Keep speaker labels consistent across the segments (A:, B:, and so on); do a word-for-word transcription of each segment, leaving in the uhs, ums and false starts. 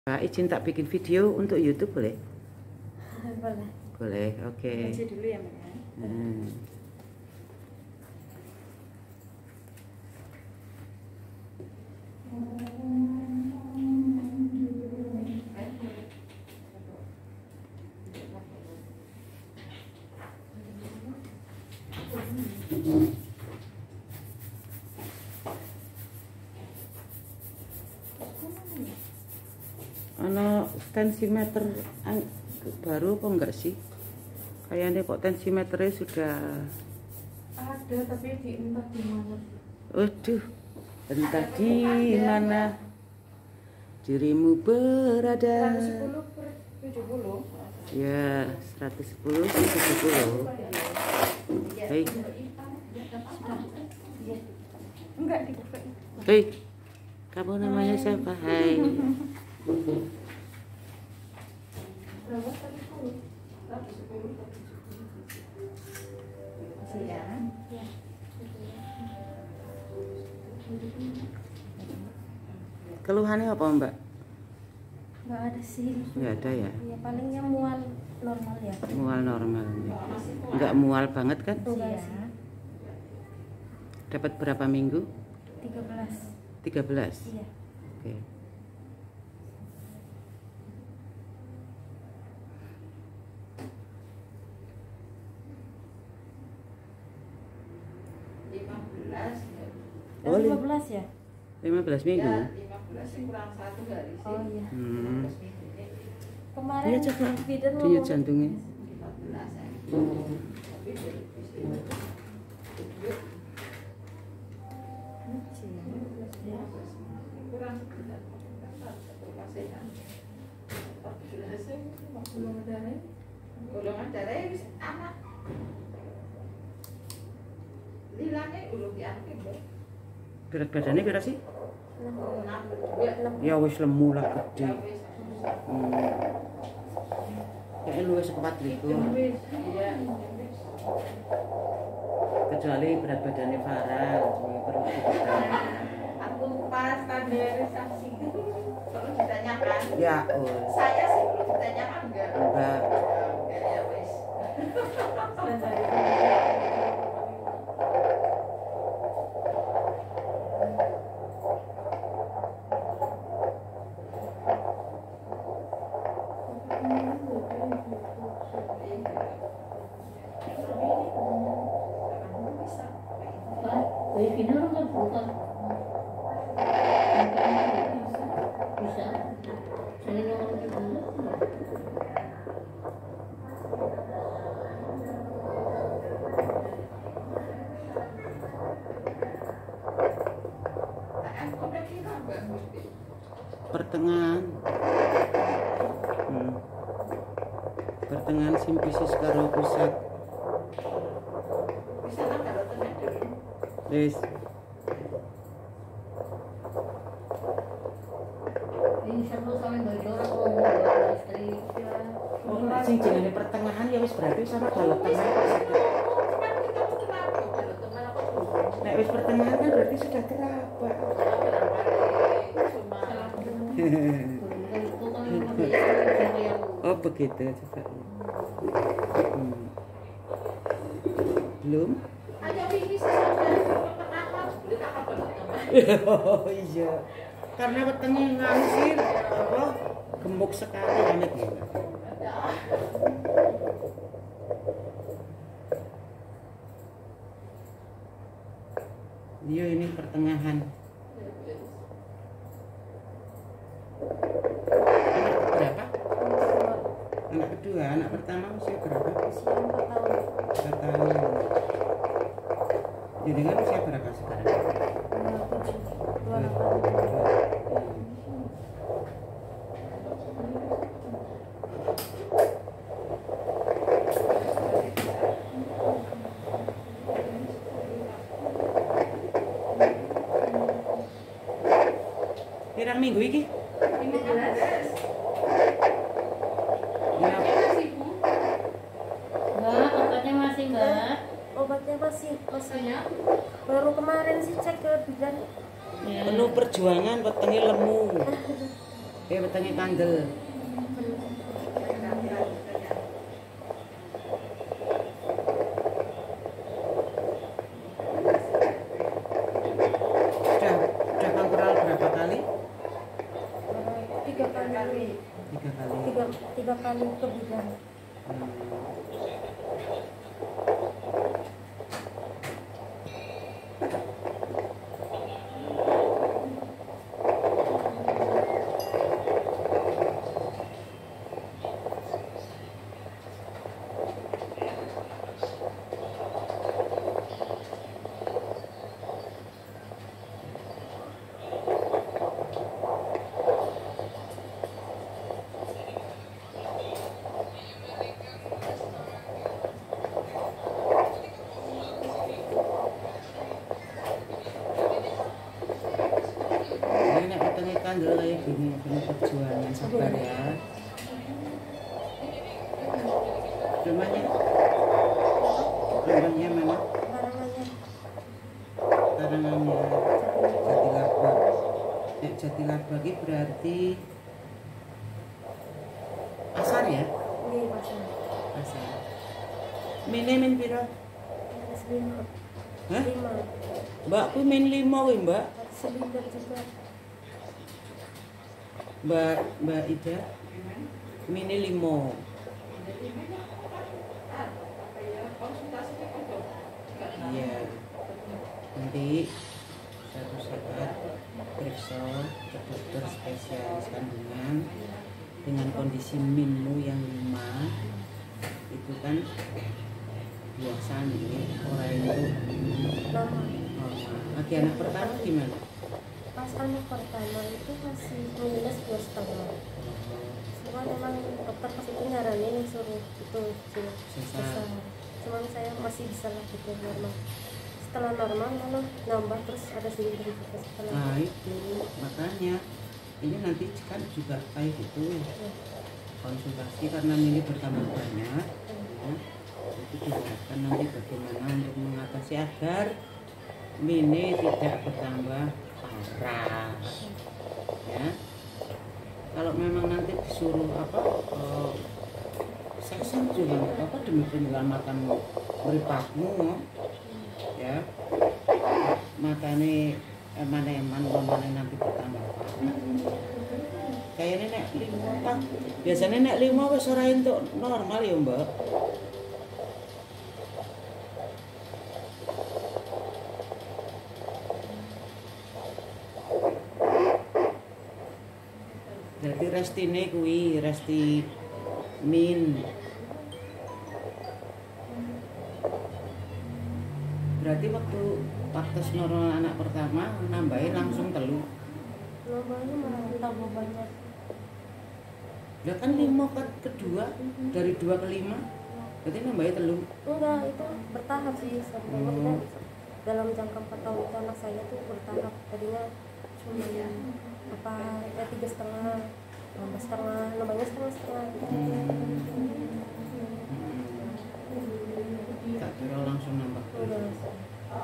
A: Pak, izin tak bikin video untuk YouTube boleh?
B: Boleh.
A: Boleh, oke. Okay.
B: Baca dulu ya, Mbak.
A: Hmm. Ano tensimeter baru kok enggak sih? Kayaknya kok tensimeternya sudah
B: ada, tapi di entah di mana.
A: Waduh, entah di mana dirimu berada.
B: seratus sepuluh per tujuh puluh.
A: Ya, seratus sepuluh per tujuh puluh. Hei.
B: Enggak dibuka.
A: Hei. Kamu namanya siapa? Hai.
B: Berapa tadi? seratus sepuluh. Ya.
A: Keluhannya apa, Mbak?
B: Enggak ada sih.
A: Enggak ada ya?
B: Ya palingnya mual normal ya.
A: Mual normal. Enggak mual banget kan?
B: Enggak sih.
A: Dapat berapa minggu?
B: tiga belas.
A: tiga belas?
B: Iya.
A: Oke.
C: lima belas ya.
B: Oh, lima belas ya?
A: lima belas minggu?
C: Ya, lima belas sih kurang satu hari sih.
B: Oh iya.
A: Hmm.
B: Kemarin
A: Iya, coba
B: Biden
A: denyut
B: ngomong
A: jantungnya.
C: lima belas ya. Tapi dari visi kurang sekitar berapa sehat. Golongan darah, golongan darah wis anak. Lilane ulung diangkat, Bu.
A: Berat badannya berapa sih?
C: enam dua.
A: Ya wis lemu lah gede. Hmm. Kayaknya luwes sekuat liku.
C: Iya.
A: Kecuali berat badannya Farah, cuma perlu diberikan.
C: Aku pas standarisasi kalau ditanyakan.
A: Ya, oh.
C: Saya sih kalau ditanyakan enggak.
A: Enggak.
C: Enggak ya wis.
A: Pertengahan. Hmm. Pertengahan simpisis karo pusat.
C: Bisa lah kalau temen dulu.
A: Wis.
D: Ini satu sampai dari orang ngomong istri.
A: Oh, nek sing jenenge pertengahan ya wis berarti sama dalam tengah kok sakit. Nek wis pertengahan kan berarti sudah gerabak. Oh begitu coba. Hmm. Belum?
C: Ayo ini sampai pertengahan boleh tak apa
A: Oh iya. Karena wetenge ngangsir apa gemuk sekali anet ya. Iya ini pertengahan. Anak berapa? Anak kedua, anak pertama usia berapa?
B: usia empat tahun.
A: empat tahun. Jadi kan usia berapa sekarang?
B: dua puluh delapan.
A: Pirang minggu iki?
C: lima belas.
A: Ya,
C: Masih Bu.
D: Mbak, obatnya masih mbak?
B: Obatnya masih masih
C: Saya
B: baru kemarin sih cek ke bidan.
D: Ya.
A: Penuh perjuangan wetenge lemu. Eh wetenge kandel. Sudah sudah kantoral berapa kali?
B: Tiga kali.
A: Tiga kali.
B: Tiga, tiga kali ke bidan.
A: Hmm. Ini nek wetenge kandel kayak gini, penuh perjuangan, sabar ya. Rumahnya? Rumahnya mana?
B: Barangannya
A: Karangannya Jatilaba. Nek Jatilaba iki berarti pasar ya?
B: ini pasang.
A: Pasar. Mine min piro?
B: Atas lima.
A: Hah?
B: Lima.
A: Mbak ku min limo kuwi, Mbak.
B: Silinder juga.
A: Mbak Mbak Ida mini limo. Iya. Nanti satu saat periksa ke dokter spesialis kandungan dengan kondisi minmu yang lima itu kan biasa nih orang itu
B: Lama.
A: normal. Lagi anak pertama gimana?
B: Pas anak pertama itu masih minus dua setengah. Cuman memang dokter pas itu nyaranin yang suruh itu sih
A: Sesar.
B: sesar. Cuman saya masih bisa lah gitu normal. Setelah normal malah nambah terus ada silinder juga setelah.
A: Nah itu makanya ini nanti kan juga kayak gitu konsultasi karena ini bertambah banyak ya, itu diharapkan nanti bagaimana untuk mengatasi agar mini tidak bertambah parah ya. Kalau memang nanti disuruh apa eh, sesar juga nggak apa-apa demi penyelamatan mripatmu ya. Makanya eman-eman mana nanti bertambah parah. Kayaknya nek lima tak biasanya nek lima wis ora entuk normal ya, Mbak. Jadi restine kuwi resti min. Berarti waktu waktu normal anak pertama nambahin langsung telu.
B: Nambahnya malah tambah banyak.
A: Ya kan lima ke kedua dari dua ke lima. Berarti nambahin telu.
B: Enggak, itu bertahap sih sampai
A: Hmm.
B: dalam jangka empat tahun itu anak saya tuh bertahap. Tadinya cuma apa ya tiga setengah, nambah setengah, nambahnya setengah setengah.
A: Tak kira langsung nambah telu.
B: Enggak.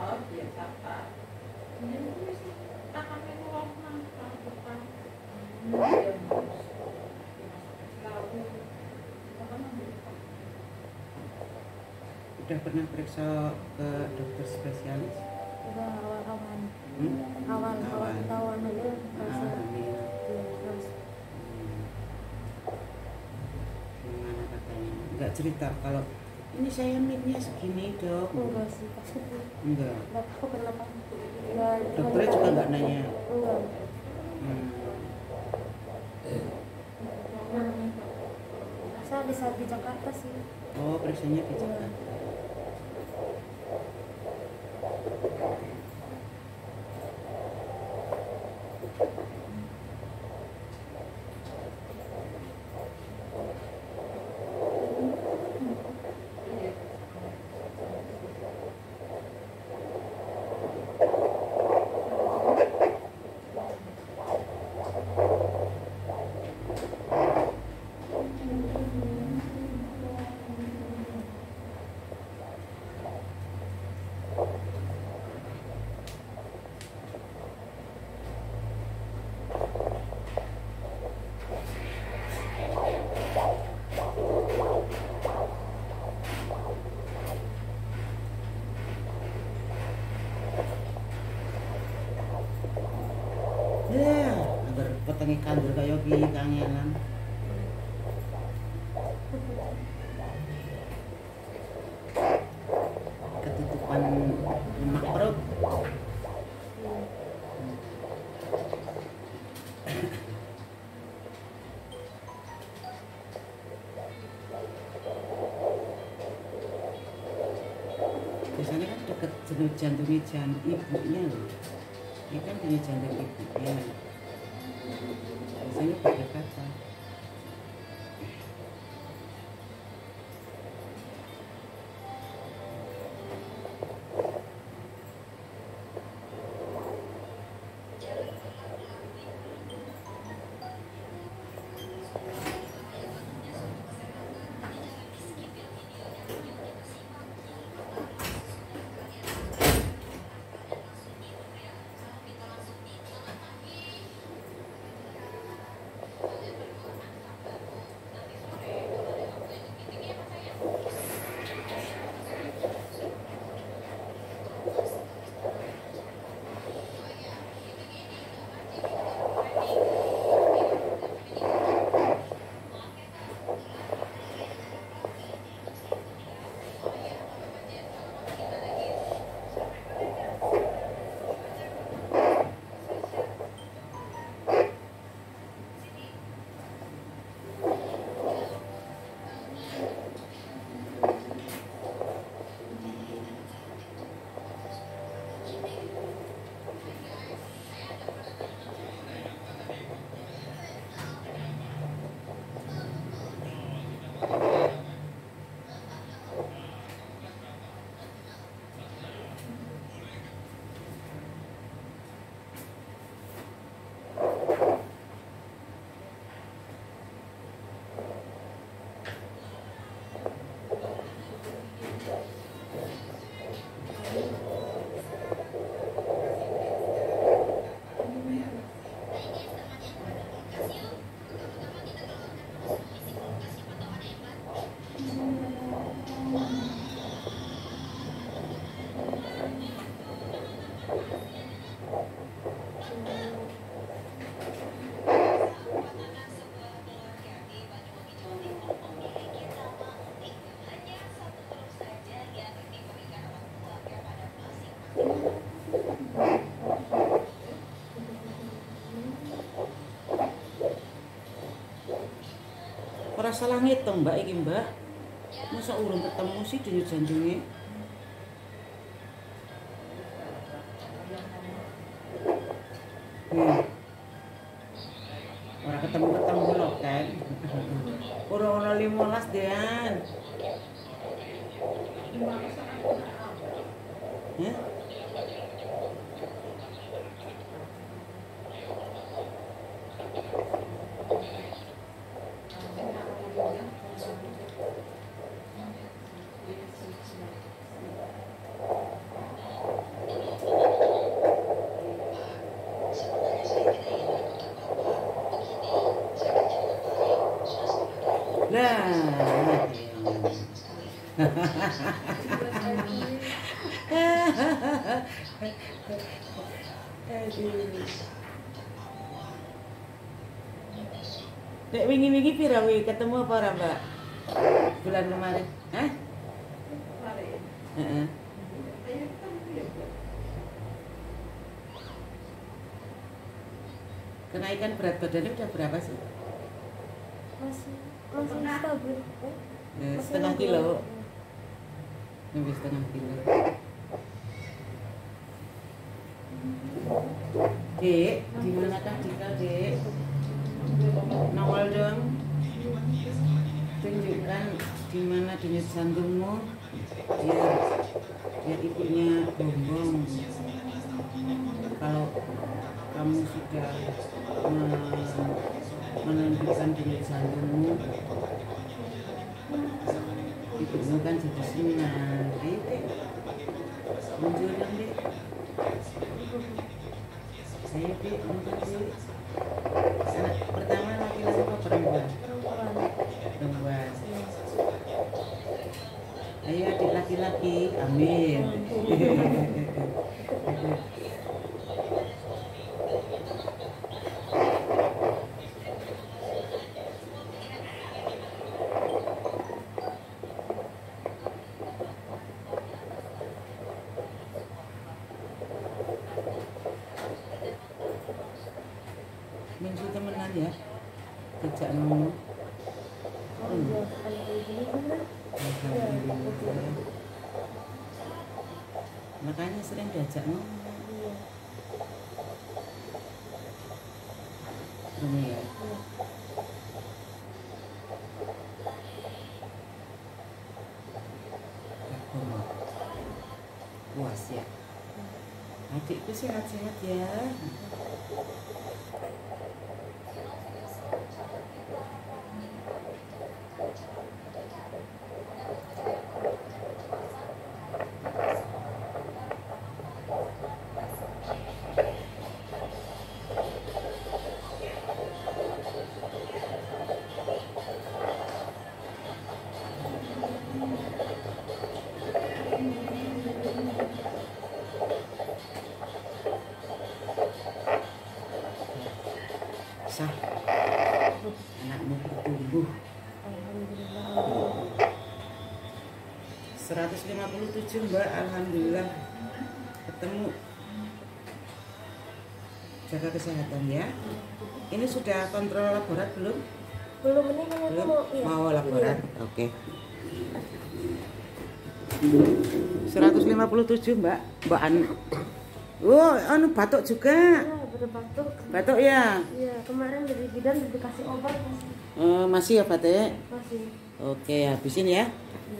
A: Udah pernah periksa ke dokter spesialis?
B: Udah awal-awal.
A: Hmm?
B: Awal awal
A: Awal.
B: tahun aja
A: Ah,
B: langsung.
A: amin.
B: Iya, langsung.
A: Hmm. Gimana katanya? Enggak cerita kalau ini saya minnya segini dok.
B: Enggak sih, pas itu
A: Enggak.
B: enggak tahu kenapa. Enggak.
A: Dokternya juga enggak nanya.
B: Enggak.
A: Hmm.
B: Saya bisa di Jakarta sih.
A: Oh periksanya di Jakarta. Ya, agar petenge kandel kaya ki kangenan. Ketutupan lemak perut. Biasanya kan deket jenuh jantungnya jantung ibunya loh. Ini kan punya jantung ibunya. Biasanya berdekatan. Ora salah ngitung mbak iki mbak. Masa urung ketemu sih denyut jantungnya. Hmm. Ora ketemu-ketemu lho kan. Ora-ora limolas dean. Ya? Nah, Dek wingi-wingi pira wi ketemu apa ora, Mbak? Bulan kemarin. Hah?
C: Kemarin.
A: Heeh. Kenaikan berat badannya udah berapa sih?
B: masih masih stabil eh?
A: Eh,
B: Masih
A: setengah
B: enam
A: kilo.
B: bulan.
A: Lebih setengah kilo. Dek, gimana kah Dika, Dek? Nongol dong. Tunjukkan di mana denyut jantungmu. Biar biar ibunya bombong. Kalau kamu sudah men- menunjukkan denyut jantungmu, ibumu kan jadi senang. Dek, muncul dong, Dek. Saya Dek, muncul Dek. Anak pertama laki-laki apa perempuan?
B: Perempuan.
A: lagi, amin. Minggu temenan ya, tidak ngomong.
B: Oh iya, anak ini kan.
A: Alhamdulillah. Makanya sering diajak ngomong.
B: Iya.
A: Ini ya.
B: Iya.
A: Agama. Puas ya. Adikku sehat-sehat ya. Sah, anakmu bertumbuh.
B: Alhamdulillah.
A: seratus lima puluh tujuh mbak, alhamdulillah ketemu. Jaga kesehatan ya. Ini sudah kontrol laborat belum?
B: Belum, ini kan aku
A: Belum?
B: mau iya.
A: Mau laborat? Oke. seratus lima puluh tujuh mbak, mbak An. Oh, anu batuk juga.
B: Iya, berbatuk.
A: Batuk ya?
B: Iya, kemarin dari bidan dikasih obat masih.
A: Eh, masih ya batuk?
B: Masih.
A: Oke, habisin ya.
B: Iya.